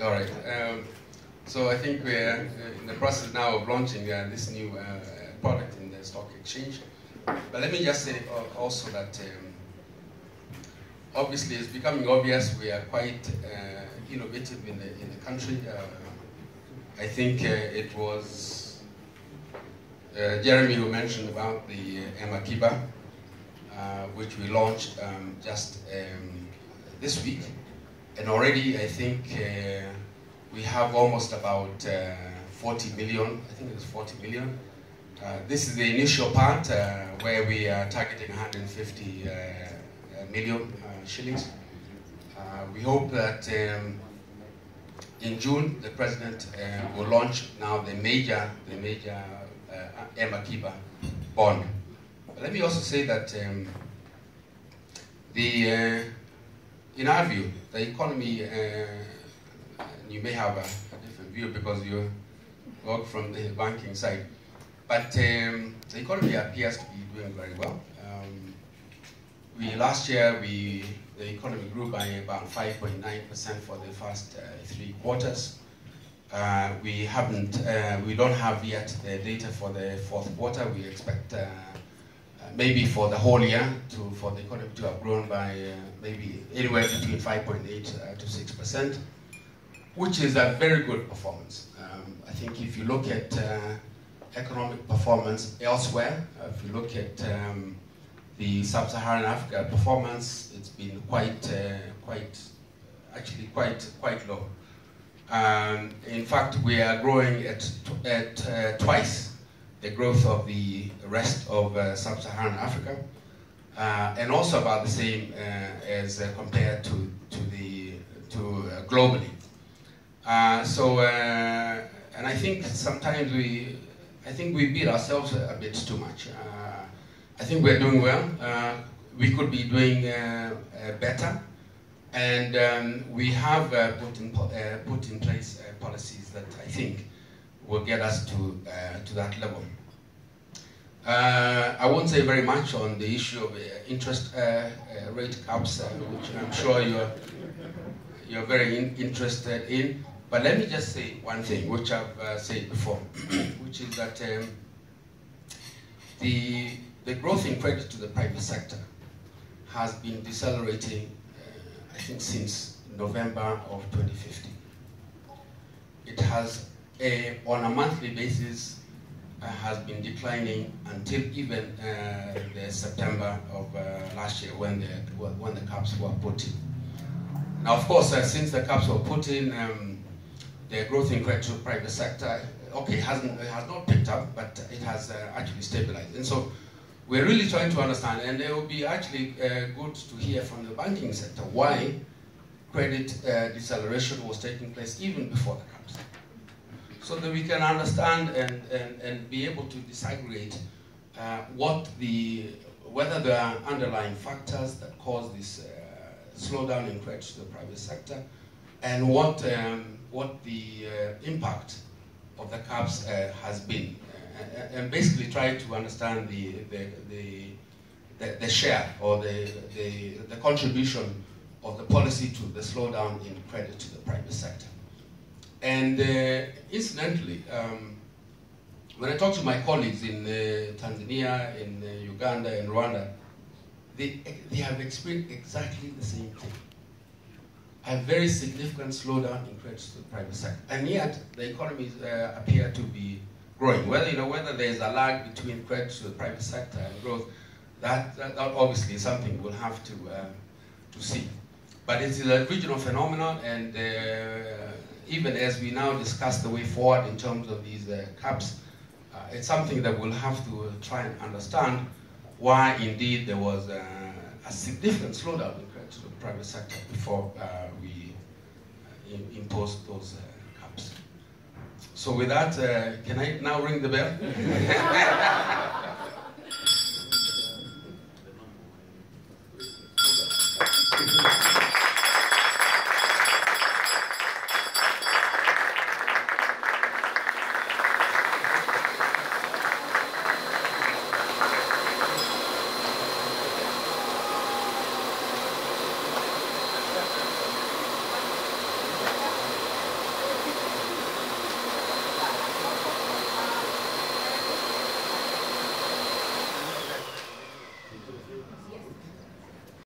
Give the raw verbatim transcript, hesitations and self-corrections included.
All right. Um, so I think we're in the process now of launching uh, this new uh, product in the stock exchange. But let me just say also that um, obviously it's becoming obvious we are quite uh, innovative in the in the country. Uh, I think uh, it was uh, Jeremy who mentioned about the uh, Emakiba, uh, which we launched um, just um, this week, and already I think uh, we have almost about uh, forty million. I think it's forty million. Uh, this is the initial part uh, where we are targeting one hundred fifty uh, million uh, shillings. Uh, we hope that um, in June the president uh, will launch now the major, the major uh, Emakiba bond. But let me also say that um, the, uh, in our view, the economy, uh, you may have a, a different view because you work from the banking side. But um, the economy appears to be doing very well. Um, we last year we the economy grew by about five point nine percent for the first uh, three quarters. Uh, we haven't, uh, we don't have yet the data for the fourth quarter. We expect uh, uh, maybe for the whole year to for the economy to have grown by uh, maybe anywhere between five point eight uh, to six percent, which is a very good performance. Um, I think if you look at uh, economic performance elsewhere, uh, if you look at um, the Sub-Saharan Africa performance, it's been quite, uh, quite, actually quite, quite low. Um, in fact, we are growing at at uh, twice the growth of the rest of uh, Sub-Saharan Africa, uh, and also about the same uh, as uh, compared to to the to uh, globally. Uh, so, uh, and I think sometimes we. I think we beat ourselves a bit too much. Uh, I think we're doing well. Uh, we could be doing uh, uh, better, and um, we have uh, put in uh, put in place uh, policies that I think will get us to uh, to that level. Uh, I won't say very much on the issue of uh, interest uh, uh, rate caps, uh, which I'm sure you're you're very in interested in. But let me just say one thing, which I've uh, said before, which is that um, the, the growth in credit to the private sector has been decelerating, uh, I think, since November of twenty fifteen. It has, a, on a monthly basis, uh, has been declining until even uh, the September of uh, last year when the, when the caps were put in. Now, of course, uh, since the caps were put in, um, the growth in credit to the private sector, okay, hasn't it has not picked up, but it has uh, actually stabilized. And so we're really trying to understand, and it would be actually uh, good to hear from the banking sector why credit uh, deceleration was taking place even before the caps, so that we can understand and, and, and be able to disaggregate uh, what the, whether there are underlying factors that cause this uh, slowdown in credit to the private sector, and what um, what the uh, impact of the caps uh, has been, uh, and basically try to understand the the, the, the, the share or the, the, the contribution of the policy to the slowdown in credit to the private sector. And uh, incidentally, um, when I talk to my colleagues in uh, Tanzania, in uh, Uganda, and Rwanda, they, they have experienced exactly the same thing. A very significant slowdown in credit to the private sector, and yet the economies uh, appear to be growing. Whether you know whether there is a lag between credit to the private sector and growth, that, that, that obviously is something we'll have to uh, to see. But it is a regional phenomenon, and uh, even as we now discuss the way forward in terms of these uh, caps, uh, it's something that we'll have to try and understand why indeed there was uh, a significant slowdown in credit to the private sector before uh, we uh, in, imposed those uh, caps. So with that, uh, can I now ring the bell?